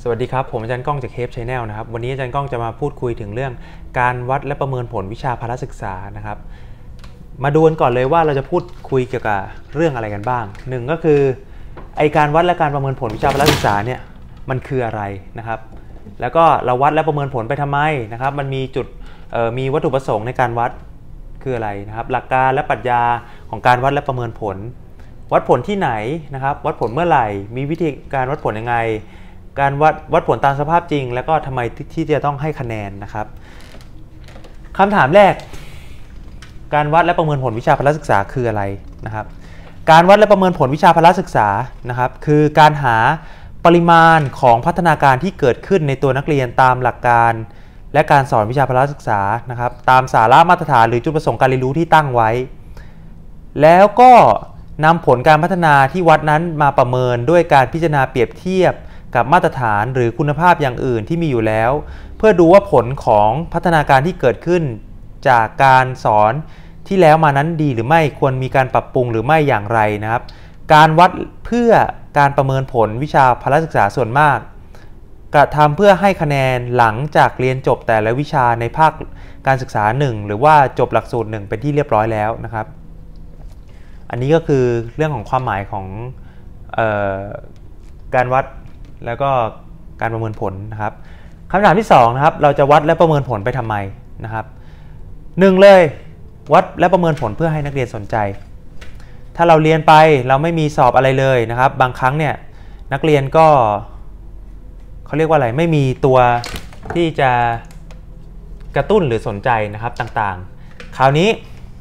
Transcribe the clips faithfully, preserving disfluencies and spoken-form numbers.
สวัสดีครับผมอาจารย์ก้องจากเคฟชาแนลนะครับวันนี้อาจารย์ก้องจะมาพูดคุยถึงเรื่องการวัดและประเมินผลวิชาพละศึกษานะครับมาดูกันก่อนเลยว่าเราจะพูดคุยเกี่ยวกับเรื่องอะไรกันบ้างหนึ่งก็คือไอการวัดและการประเมินผลวิชาพละศึกษาเนี่ยมันคืออะไรนะครับแล้วก็เราวัดและประเมินผลไปทำไมนะครับมันมีจุดมีวัตถุประสงค์ในการวัดคืออะไรนะครับหลักการและปรัชญาของการวัดและประเมินผลวัดผลที่ไหนนะครับวัดผลเมื่อไหร่มีวิธีการวัดผลยังไงการวัดวัดผลตามสภาพจริงแล้วก็ทำไมที่จะต้องให้คะแนนนะครับคำถามแรกการวัดและประเมินผลวิชาพละศึกษาคืออะไรนะครับการวัดและประเมินผลวิชาพละศึกษานะครับคือการหาปริมาณของพัฒนาการที่เกิดขึ้นในตัวนักเรียนตามหลักการและการสอนวิชาพละศึกษานะครับตามสาระมาตรฐานหรือจุดประสงค์การเรียนรู้ที่ตั้งไว้แล้วก็นำผลการพัฒนาที่วัดนั้นมาประเมินด้วยการพิจารณาเปรียบเทียบกับมาตรฐานหรือคุณภาพอย่างอื่นที่มีอยู่แล้วเพื่อดูว่าผลของพัฒนาการที่เกิดขึ้นจากการสอนที่แล้วมานั้นดีหรือไม่ควรมีการปรับปรุงหรือไม่อย่างไรนะครับการวัดเพื่อการประเมินผลวิชาพละศึกษาส่วนมากกระทำเพื่อให้คะแนนหลังจากเรียนจบแต่ละวิชาในภาคการศึกษาหนึ่งหรือว่าจบหลักสูตรหนึ่งเป็นที่เรียบร้อยแล้วนะครับอันนี้ก็คือเรื่องของความหมายของเอ่อการวัดแล้วก็การประเมินผลนะครับคำถามที่สองนะครับเราจะวัดและประเมินผลไปทำไมนะครับหนึ่งเลยวัดและประเมินผลเพื่อให้นักเรียนสนใจถ้าเราเรียนไปเราไม่มีสอบอะไรเลยนะครับบางครั้งเนี่ยนักเรียนก็เขาเรียกว่าอะไรไม่มีตัวที่จะกระตุ้นหรือสนใจนะครับต่างๆคราวนี้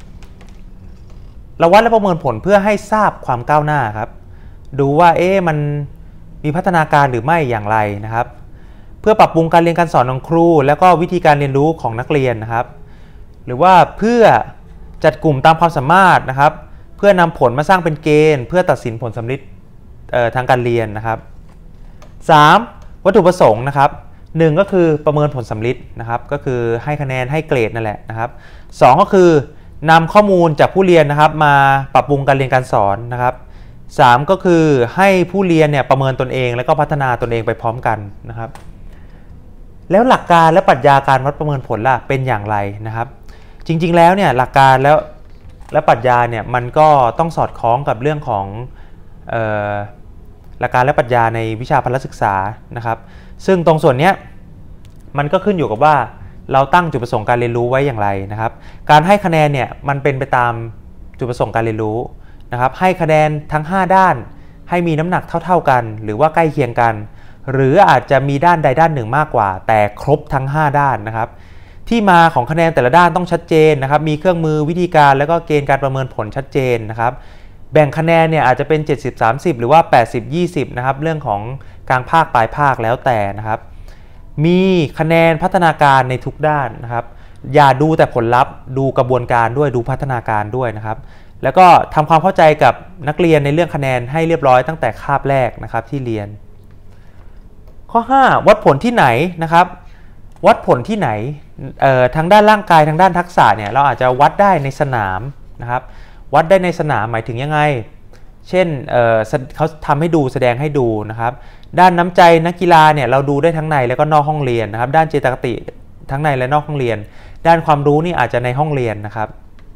เราวัดและประเมินผลเพื่อให้ทราบความก้าวหน้าครับดูว่าเอ๊ะมันมีพัฒนาการหรือไม่อย่างไรนะครับเพื่อปรับปรุงการเรียนการสอนของครูแล้วก็วิธีการเรียนรู้ของนักเรียนนะครับหรือว่าเพื่อจัดกลุ่มตามความสามารถนะครับเพื่อนำผลมาสร้างเป็นเกณฑ์เพื่อตัดสินผลสำเร็จทางการเรียนนะครับสามวัตถุประสงค์นะครับหนึ่งก็คือประเมินผลสำเร็จนะครับก็คือให้คะแนนให้เกรดนั่นแหละนะครับสองก็คือนำข้อมูลจากผู้เรียนนะครับมาปรับปรุงการเรียนการสอนนะครับสามก็คือให้ผู้เรียนเนี่ยประเมินตนเองแล้วก็พัฒนาตนเองไปพร้อมกันนะครับแล้วหลักการและปรัชญาการวัดประเมินผลล่ะเป็นอย่างไรนะครับจริงๆแล้วเนี่ยหลักการแล้วและปรัชญาเนี่ยมันก็ต้องสอดคล้องกับเรื่องของเอ่อหลักการและปรัชญาในวิชาพละศึกษานะครับซึ่งตรงส่วนนี้มันก็ขึ้นอยู่กับว่าเราตั้งจุดประสงค์การเรียนรู้ไว้อย่างไรนะครับการให้คะแนนเนี่ยมันเป็นไปตามจุดประสงค์การเรียนรู้นะครับให้คะแนนทั้งห้าด้านให้มีน้ำหนักเท่าๆกันหรือว่าใกล้เคียงกันหรืออาจจะมีด้านใดด้านหนึ่งมากกว่าแต่ครบทั้งห้าด้านนะครับที่มาของคะแนนแต่ละด้านต้องชัดเจนนะครับมีเครื่องมือวิธีการแล้วก็เกณฑ์การประเมินผลชัดเจนนะครับแบ่งคะแนนเนี่ยอาจจะเป็นเจ็ดสิบ สามสิบหรือว่าแปดสิบ ยี่สิบนะครับเรื่องของกลางภาคปลายภาคแล้วแต่นะครับมีคะแนนพัฒนาการในทุกด้านนะครับอย่าดูแต่ผลลัพธ์ดูกระบวนการด้วยดูพัฒนาการด้วยนะครับแล้วก็ทำความเข้าใจกับนักเรียนในเรื่องคะแนนให้เรียบร้อยตั้งแต่คาบแรกนะครับที่เรียนข้อห้าวัดผลที่ไหนนะครับวัดผลที่ไหนทางด้านร่างกายทางด้านทักษะเนี่ยเราอาจจะวัดได้ในสนามนะครับวัดได้ในสนามหมายถึงยังไงเช่น เ, เขาทำให้ดูแสดงให้ดูนะครับด้านน้ำใจนักกีฬาเนี่ยเราดูได้ทั้งในแล้วก็นอกห้องเรียนนะครับด้านเจตคติทั้งในและนอกห้องเรียนด้านความรู้นี่อาจจะในห้องเรียนนะครับ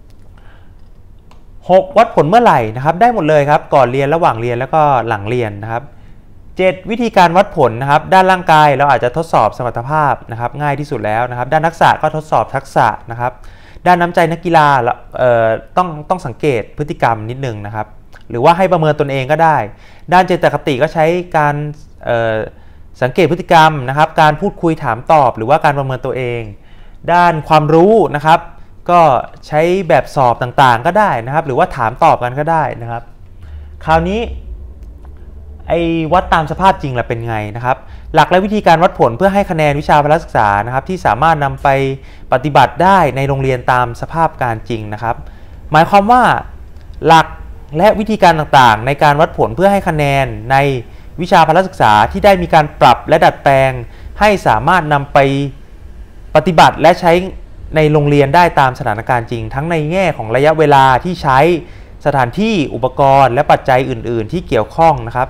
หกวัดผลเมื่อไหร่นะครับได้หมดเลยครับก่อนเรียนระหว่างเรียนแล้วก็หลังเรียนนะครับเจ็ดวิธีการวัดผลนะครับด้านร่างกายเราอาจจะทดสอบสมรรถภาพนะครับง่ายที่สุดแล้วนะครับด้านทักษะก็ทดสอบทักษะนะครับด้านน้ำใจนักกีฬาเอ่อต้องต้องสังเกตพฤติกรรมนิดนึงนะครับหรือว่าให้ประเมินตนเองก็ได้ด้านเจตคติก็ใช้การเอ่อสังเกตพฤติกรรมนะครับการพูดคุยถามตอบหรือว่าการประเมินตัวเองด้านความรู้นะครับก็ใช้แบบสอบต่างๆก็ได้นะครับหรือว่าถามตอบกันก็ได้นะครับคราวนี้ไอ้วัดตามสภาพจริงล่ะเป็นไงนะครับหลักและวิธีการวัดผลเพื่อให้คะแนนวิชาพละศึกษานะครับที่สามารถนำไปปฏิบัติได้ในโรงเรียนตามสภาพการจริงนะครับหมายความว่าหลักและวิธีการต่างๆในการวัดผลเพื่อให้คะแนนในวิชาพละศึกษาที่ได้มีการปรับและดัดแปลงให้สามารถนำไปปฏิบัติและใช้ในโรงเรียนได้ตามสถานการณ์จริงทั้งในแง่ของระยะเวลาที่ใช้สถานที่อุปกรณ์และปัจจัยอื่นๆที่เกี่ยวข้องนะครับ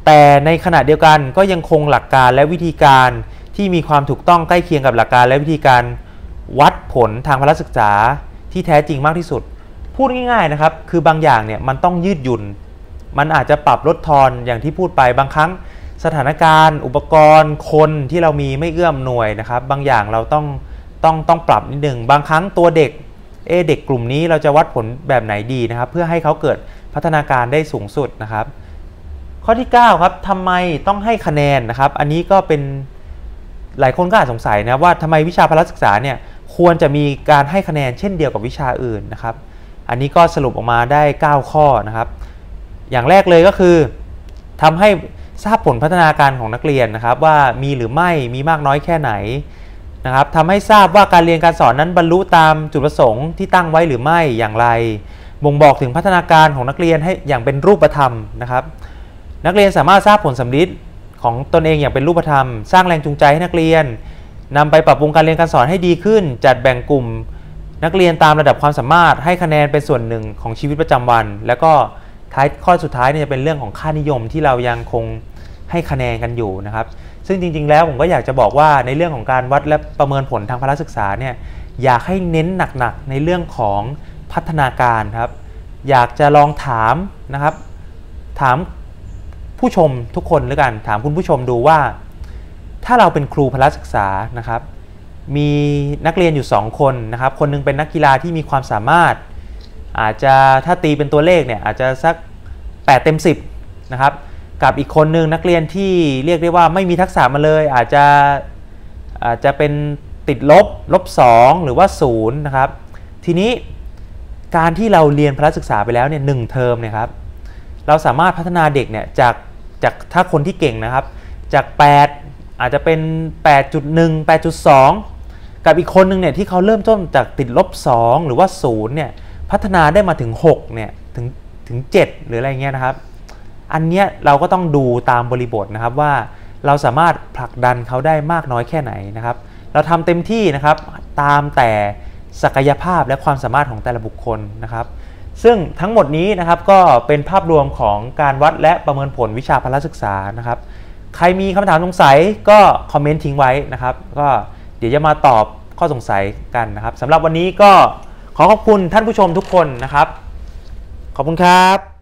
แต่ในขณะเดียวกันก็ยังคงหลักการและวิธีการที่มีความถูกต้องใกล้เคียงกับหลักการและวิธีการวัดผลทางพละศึกษาที่แท้จริงมากที่สุดพูดง่ายๆนะครับคือบางอย่างเนี่ยมันต้องยืดหยุ่นมันอาจจะปรับลดทอนอย่างที่พูดไปบางครั้งสถานการณ์อุปกรณ์คนที่เรามีไม่เอื้อมหน่วยนะครับบางอย่างเราต้องต้องต้องปรับนิดนึงบางครั้งตัวเด็กเอเด็กกลุ่มนี้เราจะวัดผลแบบไหนดีนะครับเพื่อให้เขาเกิดพัฒนาการได้สูงสุดนะครับข้อที่เก้าครับทำไมต้องให้คะแนนนะครับอันนี้ก็เป็นหลายคนก็อาจสงสัยนะว่าทำไมวิชาพละศึกษาเนี่ยควรจะมีการให้คะแนนเช่นเดียวกับวิชาอื่นนะครับอันนี้ก็สรุปออกมาได้เก้าข้อนะครับอย่างแรกเลยก็คือทำให้ทราบผลพัฒนาการของนักเรียนนะครับว่ามีหรือไม่มีมากน้อยแค่ไหนนะครับทำให้ทราบว่าการเรียนการสอนนั้นบรรลุตามจุดประสงค์ที่ตั้งไว้หรือไม่อย่างไรบ่งบอกถึงพัฒนาการของนักเรียนให้อย่างเป็นรูปธรรมนะครับนักเรียนสามารถทราบผลสำลิดของตนเองอย่างเป็นรูปธรรมสร้างแรงจูงใจให้นักเรียนนำไปปรับปรุงการเรียนการสอนให้ดีขึ้นจัดแบ่งกลุ่มนักเรียนตามระดับความสามารถให้คะแนนเป็นส่วนหนึ่งของชีวิตประจำวันแล้วก็ท้ายข้อสุดท้ายเนี่ยจะเป็นเรื่องของค่านิยมที่เรายังคงให้คะแนนกันอยู่นะครับซึ่งจริงๆแล้วผมก็อยากจะบอกว่าในเรื่องของการวัดและประเมินผลทางพละศึกษาเนี่ยอยากให้เน้นหนักๆในเรื่องของพัฒนาการครับอยากจะลองถามนะครับถามผู้ชมทุกคนแล้วกันถามคุณผู้ชมดูว่าถ้าเราเป็นครูพละศึกษานะครับมีนักเรียนอยู่สองคนนะครับคนนึงเป็นนักกีฬาที่มีความสามารถอาจจะถ้าตีเป็นตัวเลขเนี่ยอาจจะสักแปดเต็มสิบนะครับกับอีกคนนึงนักเรียนที่เรียกได้ว่าไม่มีทักษะมาเลยอาจจะอาจจะเป็นติดลบลบสองหรือว่าศูนย์นะครับทีนี้การที่เราเรียนพละศึกษาไปแล้วเนี่ยหนึ่งเทอมเนี่ยครับเราสามารถพัฒนาเด็กเนี่ยจากจากถ้าคนที่เก่งนะครับจากแปดอาจจะเป็น แปดจุดหนึ่ง แปดจุดสอง กับอีกคนนึงเนี่ยที่เขาเริ่มต้นจากติดลบสองหรือว่าศูนย์เนี่ยพัฒนาได้มาถึงหกเนี่ยถึงถึงเจ็ดหรืออะไรเงี้ยนะครับอันเนี้ยเราก็ต้องดูตามบริบทนะครับว่าเราสามารถผลักดันเขาได้มากน้อยแค่ไหนนะครับเราทำเต็มที่นะครับตามแต่ศักยภาพและความสามารถของแต่ละบุคคลนะครับซึ่งทั้งหมดนี้นะครับก็เป็นภาพรวมของการวัดและประเมินผลวิชาพละศึกษานะครับใครมีคำถามสงสัยก็คอมเมนต์ทิ้งไว้นะครับก็เดี๋ยวจะมาตอบข้อสงสัยกันนะครับสำหรับวันนี้ก็ขอขอบคุณท่านผู้ชมทุกคนนะครับขอบคุณครับ